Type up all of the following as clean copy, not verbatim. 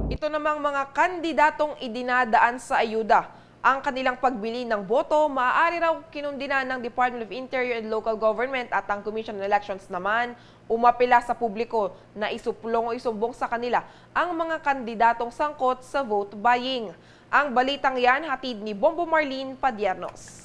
Ito namang mga kandidatong idinadaan sa ayuda. Ang kanilang pagbili ng boto, maaari raw kinundina ng Department of Interior and Local Government at ang Commission on Elections naman umapila sa publiko na isuplong o isumbong sa kanila ang mga kandidatong sangkot sa vote buying. Ang balitang yan hatid ni Bombo Marlene Padiernos.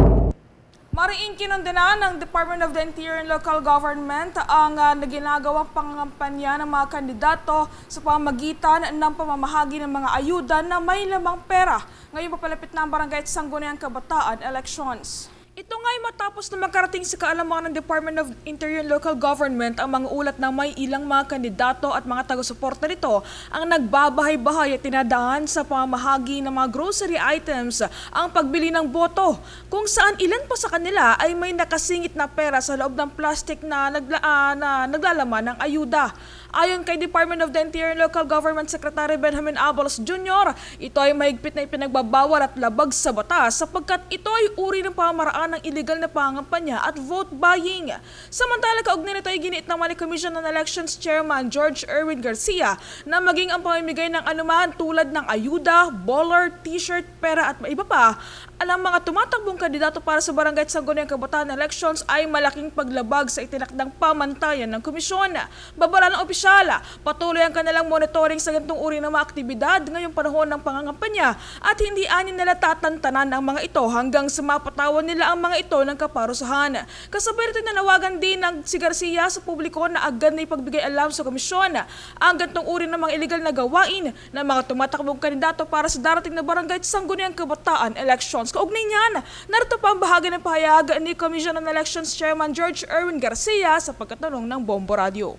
Mariing kinundina ng Department of the Interior and Local Government ang ginagawang pangangampanya ng mga kandidato sa pamamagitan ng pamamahagi ng mga ayuda na may lamang pera. Ngayon papalapit na ang Barangay Sangguniang Kabataan elections. Ito nga'y matapos na magkarating sa kaalaman ng Department of Interior and Local Government ang mga ulat na may ilang mga kandidato at mga taga-suporta nito ang nagbabahay-bahay at tinadaan sa pamamahagi ng mga grocery items ang pagbili ng boto, kung saan ilan pa sa kanila ay may nakasingit na pera sa loob ng plastic na naglalaman ng ayuda. Ayon kay Department of the Interior and Local Government Secretary Benjamin Abalos Jr., ito ay mahigpit na ipinagbabawal at labag sa batas sapagkat ito ay uri ng pamamaraan ng iligal na pangampanya at vote buying. Samantala, kaugnay nito ay giniit naman ni Commission on Elections Chairman George Erwin Garcia na maging ang pamimigay ng anuman tulad ng ayuda, baller, t-shirt, pera at iba pa, ang mga tumatakbong kandidato para sa Barangay Sangguniang Kabataan elections ay malaking paglabag sa itinakdang pamantayan ng komisyon. Babala ng opisyal, patuloy ang kanilang monitoring sa ganitong uri ng mga aktibidad ngayong panahon ng pangangampanya at hindi anin nila tatantanan ang mga ito hanggang sa mapatawan nila ang mga ito ng kaparusahan. Kasabay nito nanawagan din ng si Garcia sa publiko na agad na ipagbigay alam sa komisyon ang ganitong uri ng mga illegal na gawain ng mga tumatakbong kandidato para sa darating na Barangay Sangguniang Kabataan elections. Kaugnay niyan, narito pa ang bahagi ng pahayag ni Commission on Elections Chairman George Erwin Garcia sa pagkatanong ng Bombo Radio.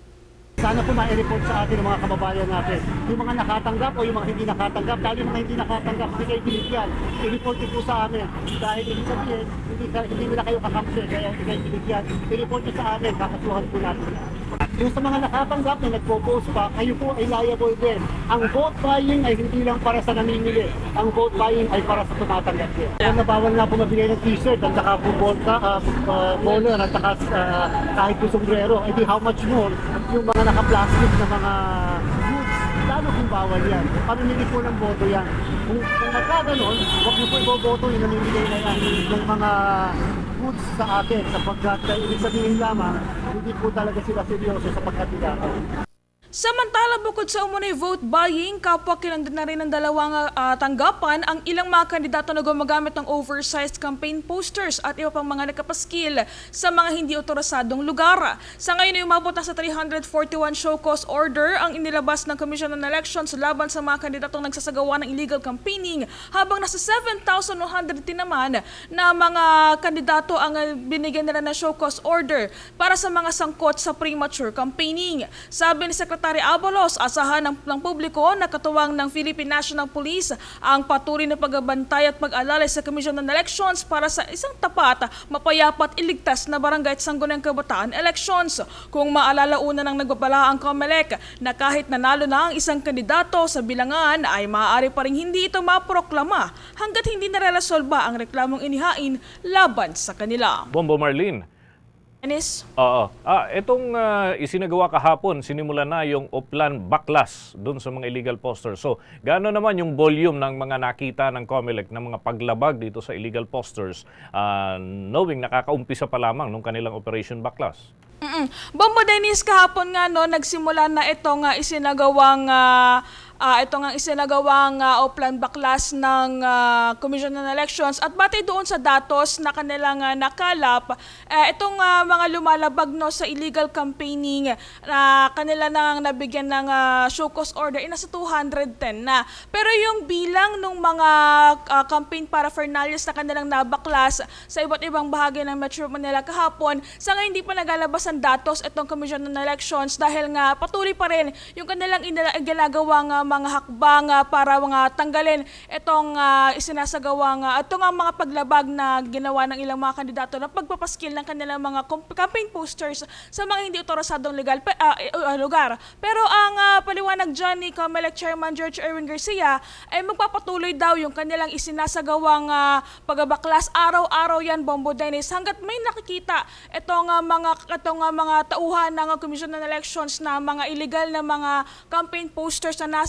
Sana po ma-report sa atin ng mga kababayan natin. Yung mga nakatanggap o yung mga hindi nakatanggap, lalo yung mga hindi nakatanggap, hindi kayo binigyan. I-report po sa amin. Dahil ibig sabihin, hindi nila kayo kakampi, kaya hindi kayo binigyan. I-report sa amin, kakasuhan po natin. Yung sa mga nakatanggap na nagpo-post pa, kayo po ay liable din. Ang vote buying ay hindi lang para sa namimili. Ang vote buying ay para sa tumatanggap din. Kaya nabawal na po mabigay ng t-shirt at saka po bowler at saka kahit po sombrero. E di how much more yung mga naka-plastic na mga goods, lalo kung bawal yan. Pamimili po ng boto yan. Kung magkaganon, huwag niyo po iboboto yung namimigay na yan ng mga goods sa atin sapagkat ibig sabihin lamang hindi po talaga sila seryoso sa pagkandidato. Samantala, bukod sa umunay vote buying, kapwa kinandun na rin ng dalawang tanggapan ang ilang mga kandidato na gumagamit ng oversized campaign posters at iba pang mga nakapaskil sa mga hindi otorisadong lugar. Sa ngayon ay umabot na sa 341 show cause order ang inilabas ng Commission on Elections laban sa mga kandidatong nagsasagawa ng illegal campaigning, habang nasa 7,110 naman na mga kandidato ang binigyan nila ng show cause order para sa mga sangkot sa premature campaigning. Sabi ni Secretary Abalos, asahan ng publiko na katuwang ng Philippine National Police ang patuloy na pagbabantay at pag-alalay sa Commission on Elections para sa isang tapat, mapayapa at iligtas na Barangay Sangguniang Kabataan elections. Kung maalala, una nang nagbabala ang COMELEC na kahit nanalo na ang isang kandidato sa bilangan ay maaari pa rin hindi ito maproklama hanggat hindi naresolba ang reklamong inihain laban sa kanila. Bombo Marlene. Dennis? Oo. Itong isinagawa kahapon, sinimula na yung Oplan Baklas doon sa mga illegal posters. So, gaano naman yung volume ng mga nakita ng COMELEC ng mga paglabag dito sa illegal posters, knowing nakakaumpisa pa lamang nung kanilang Operation Baklas? Bombo Dennis, kahapon nga nagsimula na itong isinagawang Oplan Baklas ng Commission on Elections at batay doon sa datos na kanilang nakalap, itong mga lumalabag sa illegal campaigning na kanila nang nabigyan ng show cause order ay nasa 210 na. Pero yung bilang ng mga campaign paraphernalias na kanilang nabaklas sa iba't ibang bahagi ng Metro Manila kahapon, sa ngayon hindi pa nagalabas ang datos itong Commission on Elections dahil nga patuloy pa rin yung kanilang ginagawang mga hakbang para tanggalin itong isinasagawang itong mga paglabag na ginawa ng ilang mga kandidato na pagpapaskil ng kanilang mga campaign posters sa mga hindi otorisadong lugar. Pero ang paliwanag dyan ni COMELEC Chairman George Erwin Garcia ay magpapatuloy daw yung kanilang isinasagawang pagbabaklas. Araw-araw yan, Bombo Dennis, hanggat may nakikita itong mga tauhan ng Commission on Elections na mga illegal na mga campaign posters na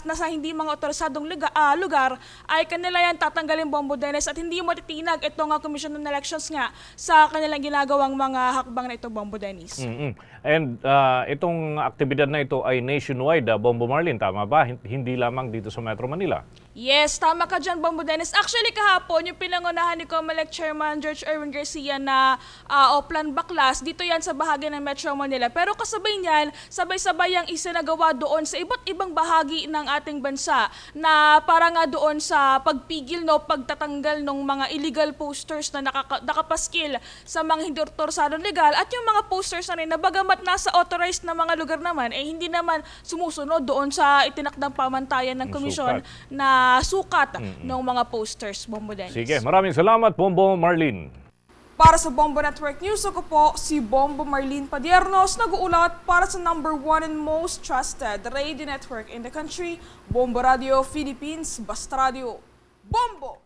nasa hindi mga otorisadong lugar ay kanila yan tatanggalin, Bombo Dennis, at hindi matitinag itong Commission on Elections nga sa kanilang ginagawang mga hakbang na ito, Bombo Dennis. And itong aktibidad na ito ay nationwide, Bombo Marlin, tama ba? Hindi lamang dito sa Metro Manila. Yes, tama ka dyan, Bombo Dennis. Actually, kahapon, yung pinangunahan ni COMELEC Chairman George Erwin Garcia na Oplan Baklas, dito yan sa bahagi ng Metro Manila. Pero kasabay niyan, sabay-sabay ang isinagawa doon sa iba't ibang bahagi ng ating bansa na para nga doon sa pagpigil, pagtatanggal ng mga illegal posters na nakapaskil sa mga hindi otorsadong legal at yung mga posters na rin na bagamat nasa authorized na mga lugar naman, hindi naman sumusunod doon sa itinakdang pamantayan ng komisyon na sukat ng mga posters, Bombo Dennis. Sige, maraming salamat, Bombo Marlin. Para sa Bombo Network News, ako po si Bombo Marlin Padiernos, nag-uulat para sa #1 and most trusted radio network in the country, Bombo Radio Philippines, Basta Radio. Bombo!